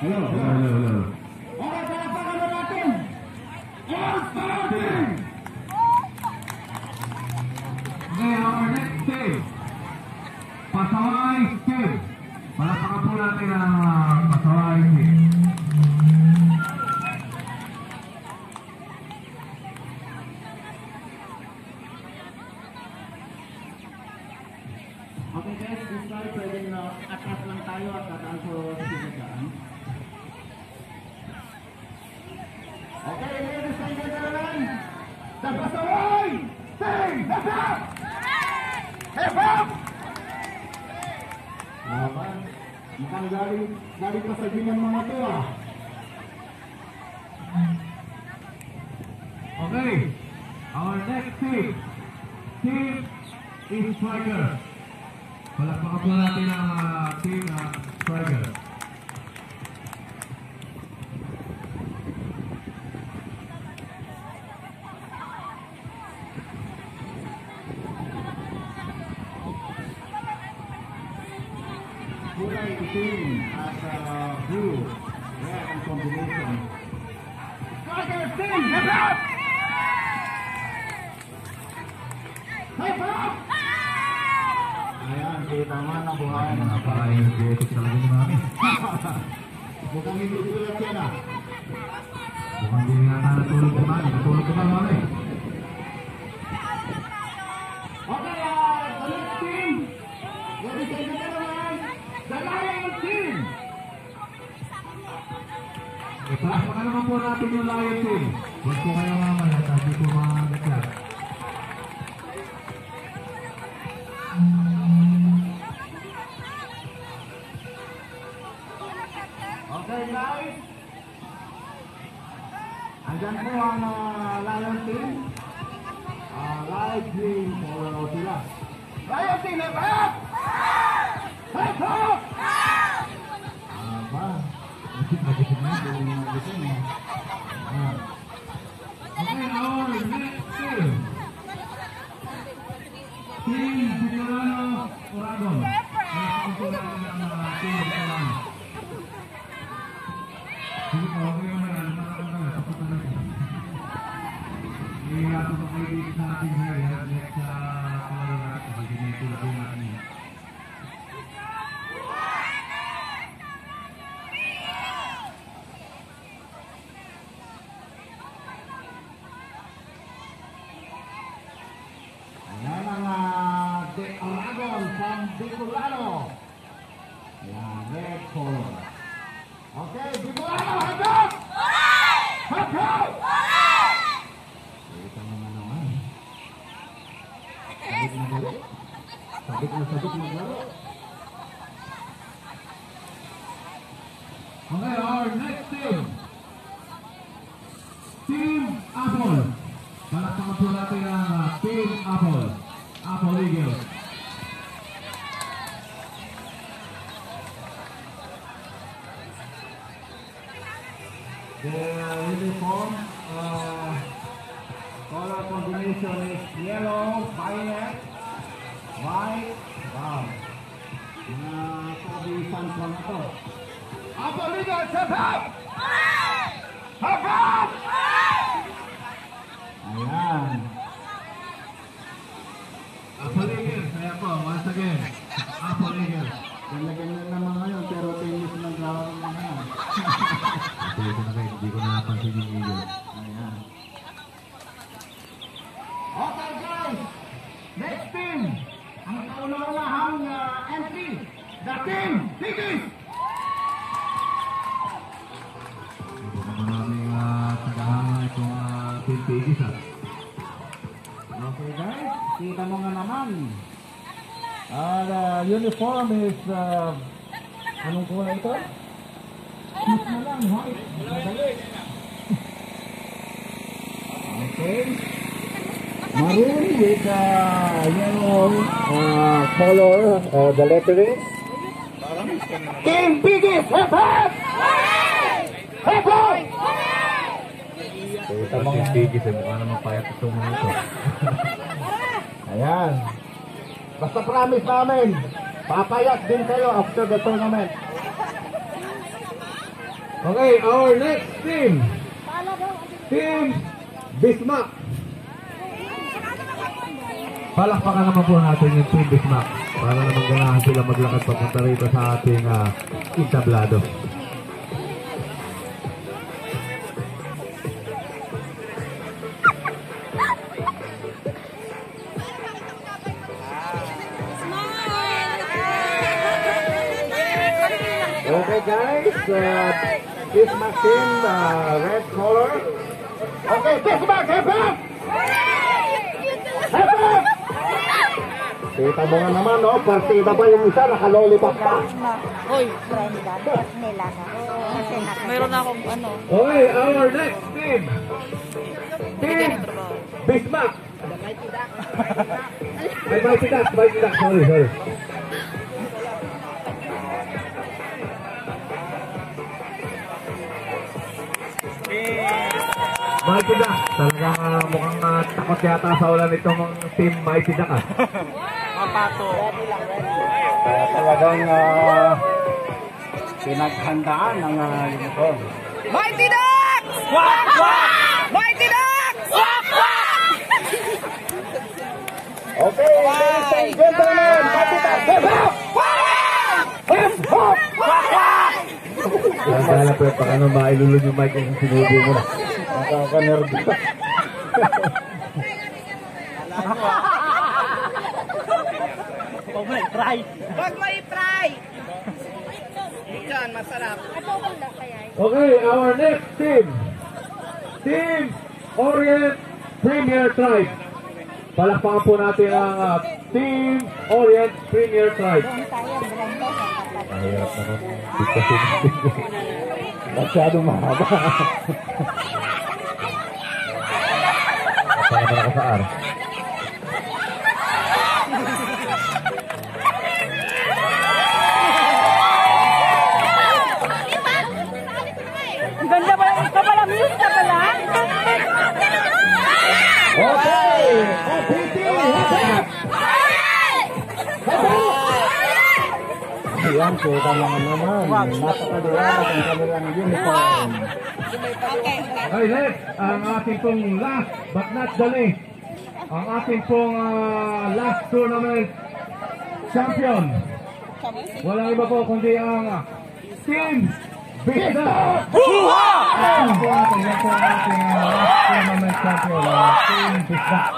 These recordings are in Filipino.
Hello. Okay, palapakan mo natin. All-Star Team! Okay, our next team. Pasaway Team. Palapakan po natin ang Pasaway Team. Okay guys, this time pwedeng atas lang tayo at atas sa sinagaan. Okay, ladies and gentlemen, the Pasaway Team! Hip hop! Hip hop! Mukhang galing pa sa ginan mga to ah. Okay, our next team. Team is Striker. Palakpakan po natin ang team Striker. Kulay itim at blue. Red ang combination. Striker Team! Hip hop! Hip hop! Ayan, kita man ang buhay. Napaka-energetic talaga ni Mami. Mukhang hindi tulad yan ah. Mukhang hindi nga natulog si Mami. Natulog ka ba, Mami? Okay, the next team. Ladies and gentlemen, the Lion Team. Palakpakan naman po natin yung Lion Team. Huwag po kayo mamaya. Sabi po mga gatlat. Okay guys, andyan po ang Lion Team. Live Team for sila. Lion Team, hip hop! Hip hop! Aba, Nagkikip na. gusto mo. Okay, our next team. Team Bicolano Oragon. Palakpakan po natin ang team Bicolano. Sige po, okay naman yan. Taputan natin. Iyato po kayo dito sa ating area. Next sa pangalan natin. Hindi na ito lagay natin yan. Ayan ang De Oragon from Bicolano. Ayan, red color. Okay, Bicolano, hip hop! Hip hop! Kita mo nga naman. Sabit na laro. Sabit na laro. Okay, our next team. Team Apple. Palakpakan po natin ang Team Apple. Apple Eagles. The uniform color combination is yellow, violet, white, brown. Kabisan ko na ito. Apple Eagles, hip hop! Hip hop! Ayan. Apple Eagles. Kaya po, once again. Apple Eagles. Ganda-ganda naman ngayon, pero tennis ng laro ng mga. Hindi ko na napansin yung Eagles. Ayan. Okay guys, next team. Ang kauna-unahang entry, the Team Tigis. Ito naman namin tagahanga itong Team Tigis ha. Okay guys, kita mo nga naman. The uniform is, anong kulay ito? Mas na lang, white. Madali. Okay. Maroon with yellow color, the lettering. Team Tigis, hip hop! Hip hop! Ito mga Tigis eh, mukha naman payat itong mga ito. Ayan. Basta promise namin, papayat din kayo after the tournament. Okay, our next team. Team Bismarck. Palakpakan naman po natin yung Team Bismarck para naman ganahan sila maglakad papunta rito sa ating entablado. Okay guys, Bismarck team, red color. Okay, Bismarck, hip hip! Hip hip! Kita mo nga naman, no? Partida ba yung isa, nakalolipap ka? Hoy, Brenda, bet nila na. Kasi Meron akong ano. Okay, our next team. Team Bismarck. Ay, Mighty Ducks, sorry. Mighty Ducks, talagang mukhang takot yata sa ulan itong team Mighty Ducks. Mapato. Talagang pinaghandaan ng uniform. Mighty Ducks! Wak! Wak! Mighty Ducks! Wak! Wak! Okay, ladies and gentlemen, Mighty Ducks, hip hop! Hip hop! Kaya po, baka nung mailulun yung mic yung sinubo mo. Nakaka-nervous. Huwag mo i-try. Huwag mo i-try! Yan, masarap. Okay, our next team. Team Orient Premier Tribe. Palakpakan po natin ang Team Orient Premier Tribe. doon tayo, Brenda, sa kapatid. Mahirap naman. Kasi Masyadong mahaba. Saan naman ako sa R? Ang ganda pala, ikaw pala, muse ka pala. Okay, OPT, hip hop! Ayan, kita naman naman. Napakaliwanag ang kanilang uniform. Okay, next, ang ating pong last but not the least, ang ating pong last tournament champion. Walang iba po kundi ang Team Bismarck. Yan po ang ating last tournament champion, Team Bismarck.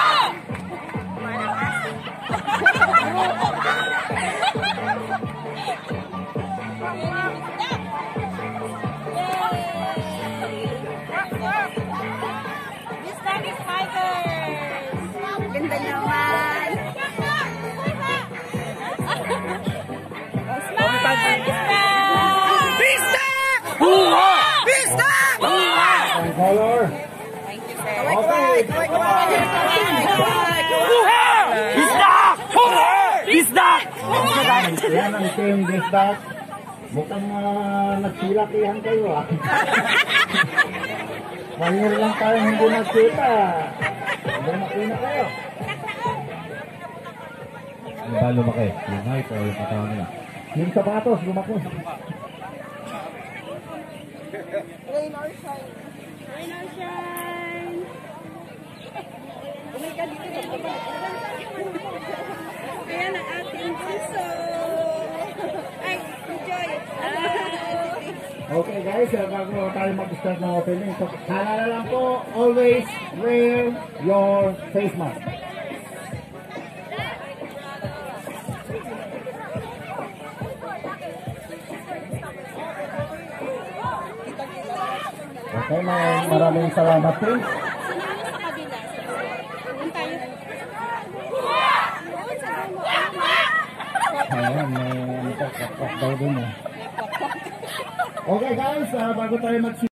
Ganda naman. Bismarck! Bismarck! Ang color. Okay. Bismarck! Bismarck! Yan ang team Bismarck. Mukhang nagsilakihan kayo ah. Mahir lang tayo hindi nagkita. Lumaki na kayo. Ano ba lumaki? Yung height o yung katawan nila? Yung sapatos, lumaki. Rain or shine. Rain or shine. Oh my God, dito ba? Ayan ang ating puso. Ay, enjoy. Okay guys, bago tayo mag-start ng opening, so, halala lang po, always wear your face mask. Okay, maraming salamat po. Ayan, may daw din eh. Okay guys, bago tayo mag